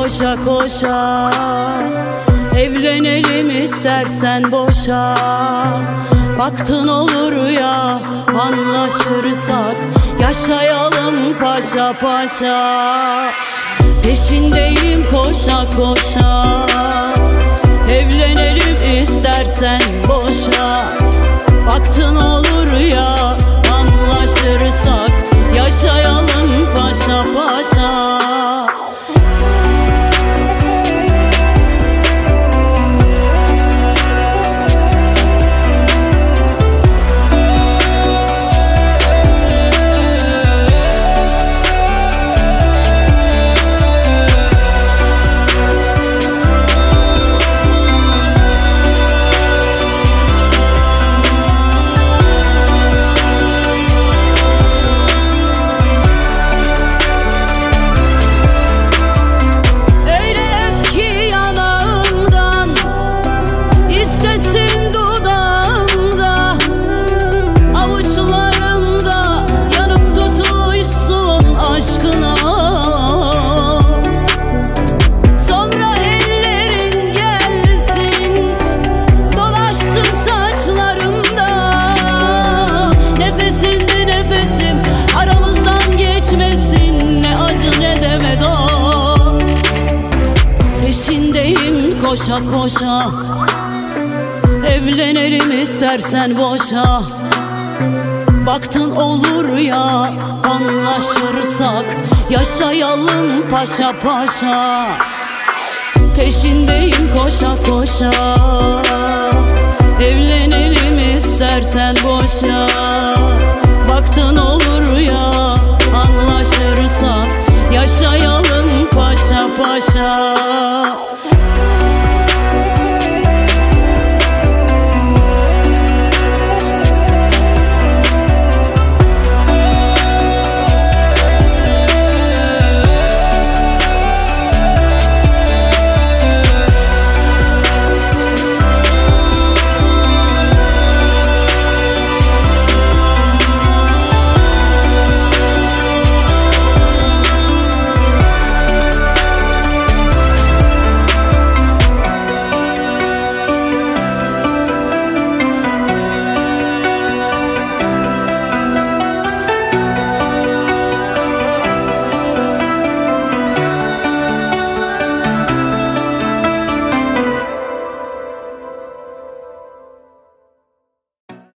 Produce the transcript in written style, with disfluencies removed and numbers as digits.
koşa koşa. Evlenelim istersen boşa. Baktın olur ya, anlaşırsak yaşayalım paşa paşa. Peşindeyim koşa koşa. Evlenelim istersen boşa. Baktın olur ya, anlaşırsak yaşayalım paşa paşa. Peşindeyim koşa koşa. Evlenelim istersen boşa. Baktın olur ya, anlaşırsak yaşayalım paşa paşa. Peşindeyim koşa koşa. Evlenelim istersen boşa. Baktın olur ya, anlaşırsak